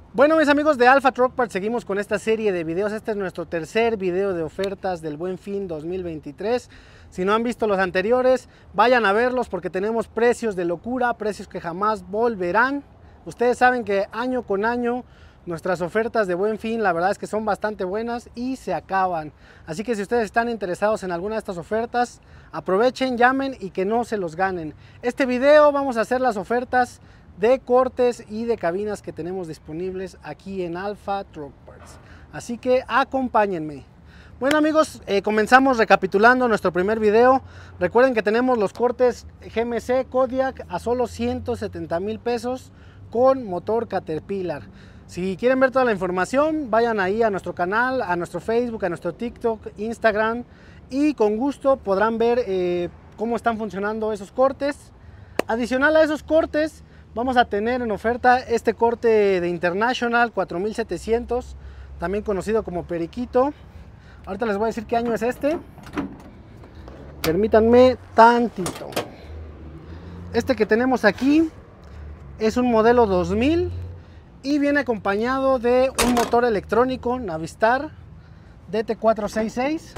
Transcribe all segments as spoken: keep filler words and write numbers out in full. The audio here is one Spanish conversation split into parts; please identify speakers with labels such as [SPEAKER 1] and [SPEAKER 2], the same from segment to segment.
[SPEAKER 1] Bueno, mis amigos de Alpha Truck Parts, seguimos con esta serie de videos. Este es nuestro tercer video de ofertas del Buen Fin dos mil veintitrés. Si no han visto los anteriores, vayan a verlos porque tenemos precios de locura, precios que jamás volverán. Ustedes saben que año con año nuestras ofertas de Buen Fin, la verdad es que son bastante buenas y se acaban. Así que si ustedes están interesados en alguna de estas ofertas, aprovechen, llamen y que no se los ganen. Este video vamos a hacer las ofertas de cortes y de cabinas que tenemos disponibles aquí en Alpha Truck Parts. Así que acompáñenme. Bueno amigos, eh, comenzamos recapitulando nuestro primer video. Recuerden que tenemos los cortes G M C Kodiak a solo ciento setenta mil pesos con motor Caterpillar. Si quieren ver toda la información, vayan ahí a nuestro canal, a nuestro Facebook, a nuestro TikTok, Instagram, y con gusto podrán ver eh, cómo están funcionando esos cortes. Adicional a esos cortes, vamos a tener en oferta este corte de International cuatro mil setecientos, también conocido como Periquito. Ahorita les voy a decir qué año es este. Permítanme tantito. Este que tenemos aquí es un modelo dos mil y viene acompañado de un motor electrónico Navistar D T cuatrocientos sesenta y seis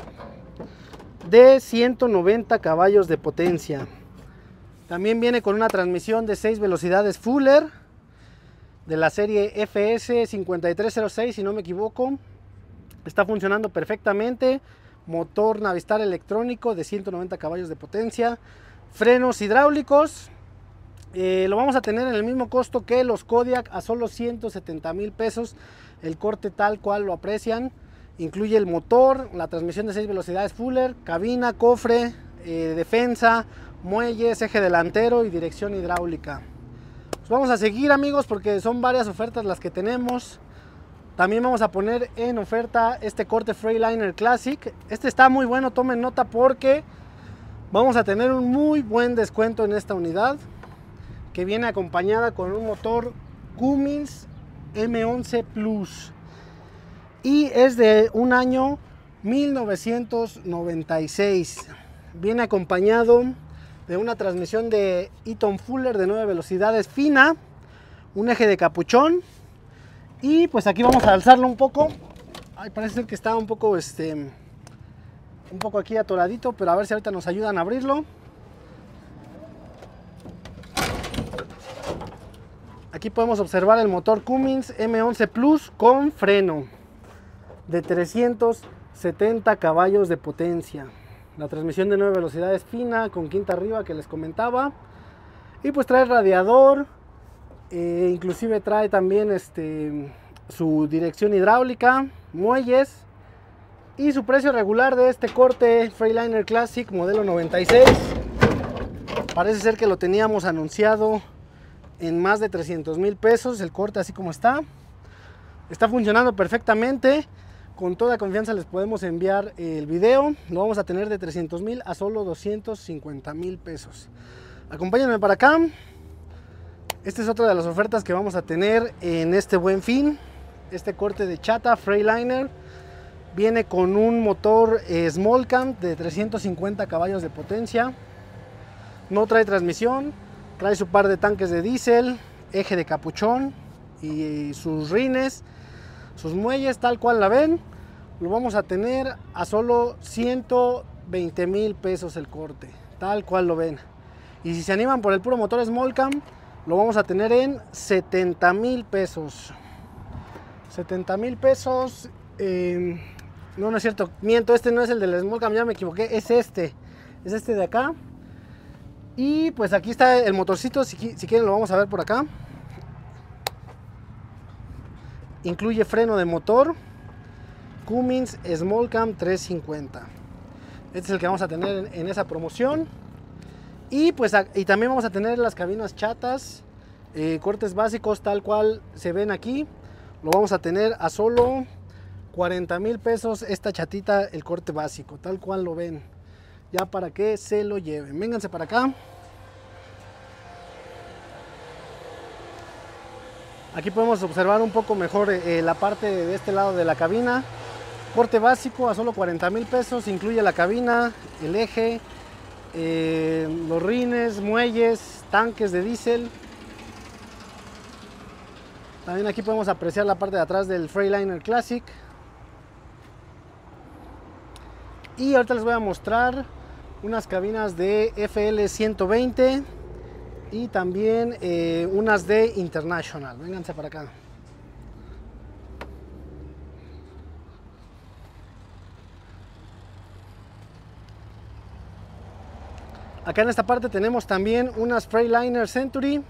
[SPEAKER 1] de ciento noventa caballos de potencia. También viene con una transmisión de seis velocidades Fuller de la serie F S cincuenta y tres cero seis, si no me equivoco. Está funcionando perfectamente. Motor Navistar electrónico de ciento noventa caballos de potencia. Frenos hidráulicos. Eh, lo vamos a tener en el mismo costo que los Kodiak, a solo ciento setenta mil pesos. El corte tal cual lo aprecian. Incluye el motor, la transmisión de seis velocidades Fuller, cabina, cofre, eh, defensa, muelles, eje delantero y dirección hidráulica. Pues vamos a seguir amigos porque son varias ofertas las que tenemos. También vamos a poner en oferta este corte Freightliner Classic. Este está muy bueno, tomen nota porque vamos a tener un muy buen descuento en esta unidad, que viene acompañada con un motor Cummins M once Plus y es de un año mil novecientos noventa y seis. Viene acompañado de una transmisión de Eaton Fuller de nueve velocidades fina, un eje de capuchón, y pues aquí vamos a alzarlo un poco. Ay, parece ser que está un poco este un poco aquí atoradito, pero a ver si ahorita nos ayudan a abrirlo. Aquí podemos observar el motor Cummins M once Plus con freno de trescientos setenta caballos de potencia. La transmisión de nueve velocidades fina con quinta arriba que les comentaba. Y pues trae radiador, eh, inclusive trae también este, su dirección hidráulica, muelles. Y su precio regular de este corte Freightliner Classic modelo noventa y seis, parece ser que lo teníamos anunciado en más de trescientos mil pesos. El corte así como está. Está funcionando perfectamente. Con toda confianza les podemos enviar el video. Lo vamos a tener de trescientos mil a solo doscientos cincuenta mil pesos. Acompáñenme para acá. Esta es otra de las ofertas que vamos a tener en este Buen Fin. Este corte de chata Freightliner viene con un motor eh, Small Cam de trescientos cincuenta caballos de potencia. No trae transmisión. Trae su par de tanques de diésel, eje de capuchón y sus rines, sus muelles tal cual la ven. Lo vamos a tener a solo ciento veinte mil pesos el corte, tal cual lo ven. Y si se animan por el puro motor Small Cam, lo vamos a tener en setenta mil pesos. setenta mil pesos. Eh, no, no es cierto, miento, este no es el del Small Cam, ya me equivoqué, es este. Es este de acá. Y pues aquí está el motorcito, si, si quieren lo vamos a ver por acá. Incluye freno de motor Cummins Small Cam trescientos cincuenta. Este es el que vamos a tener en, en esa promoción. Y pues y también vamos a tener las cabinas chatas, eh, cortes básicos tal cual se ven aquí. Lo vamos a tener a solo cuarenta mil pesos esta chatita, el corte básico, tal cual lo ven. Ya para que se lo lleven. Vénganse para acá. Aquí podemos observar un poco mejor eh, la parte de este lado de la cabina. Corte básico a solo cuarenta mil pesos. Incluye la cabina, el eje, eh, los rines, muelles, tanques de diésel. También aquí podemos apreciar la parte de atrás del Freightliner Classic. Y ahorita les voy a mostrar unas cabinas de F L ciento veinte y también eh, unas de International. Vénganse para acá. Acá en esta parte tenemos también unas Freightliner Century.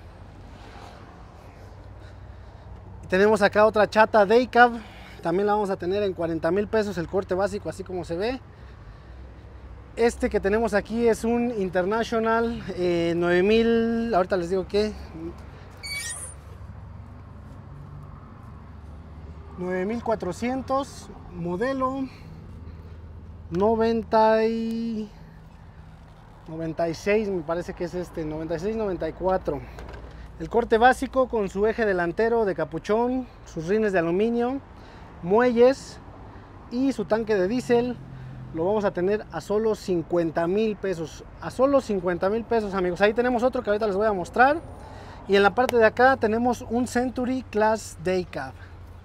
[SPEAKER 1] Tenemos acá otra chata Daycab. También la vamos a tener en cuarenta mil pesos el corte básico, así como se ve. Este que tenemos aquí es un International eh, nueve mil, ahorita les digo que nueve mil cuatrocientos, modelo noventa y noventa y seis, me parece que es este, noventa y seis noventa y cuatro. El corte básico con su eje delantero de capuchón, sus rines de aluminio, muelles y su tanque de diésel. Lo vamos a tener a solo cincuenta mil pesos. A solo cincuenta mil pesos, amigos. Ahí tenemos otro que ahorita les voy a mostrar. Y en la parte de acá tenemos un Century Class Daycab.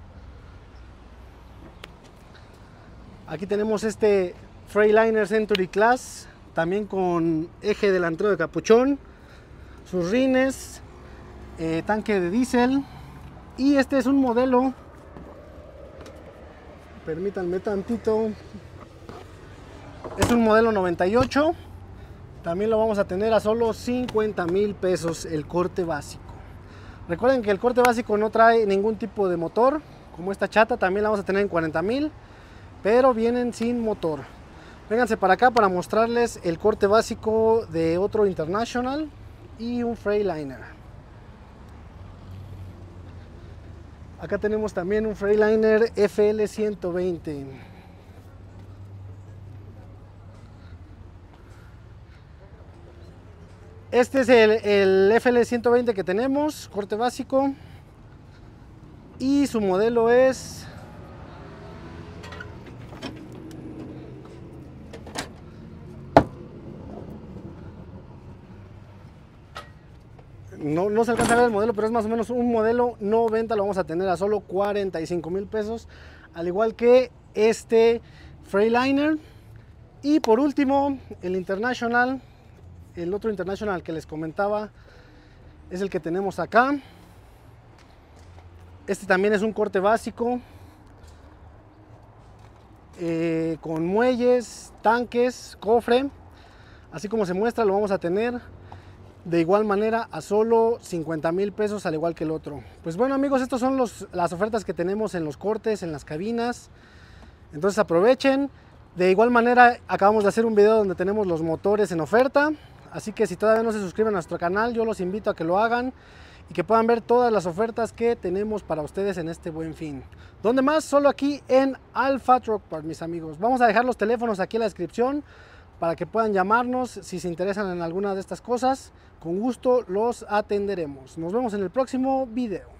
[SPEAKER 1] Aquí tenemos este Freightliner Century Class, también con eje delantero de capuchón, sus rines, eh, tanque de diésel. Y este es un modelo, permítanme tantito, es un modelo noventa y ocho. También lo vamos a tener a solo cincuenta mil pesos el corte básico. Recuerden que el corte básico no trae ningún tipo de motor, como esta chata. También la vamos a tener en cuarenta mil, pero vienen sin motor. Vénganse para acá para mostrarles el corte básico de otro International y un Freightliner. Acá tenemos también un Freightliner F L ciento veinte. Este es el, el F L ciento veinte que tenemos, corte básico. Y su modelo es... No, no se alcanza a ver el modelo, pero es más o menos un modelo noventa. Lo vamos a tener a solo cuarenta y cinco mil pesos. Al igual que este Freightliner. Y por último, el International. El otro International que les comentaba es el que tenemos acá. Este también es un corte básico. Eh, con muelles, tanques, cofre. Así como se muestra, lo vamos a tener de igual manera a solo cincuenta mil pesos, al igual que el otro. Pues bueno, amigos, estas son los, las ofertas que tenemos en los cortes, en las cabinas. Entonces aprovechen. De igual manera acabamos de hacer un video donde tenemos los motores en oferta. Así que si todavía no se suscriben a nuestro canal, yo los invito a que lo hagan y que puedan ver todas las ofertas que tenemos para ustedes en este Buen Fin. ¿Dónde más? Solo aquí en Alfa Truck Parts, mis amigos. Vamos a dejar los teléfonos aquí en la descripción para que puedan llamarnos si se interesan en alguna de estas cosas. Con gusto los atenderemos. Nos vemos en el próximo video.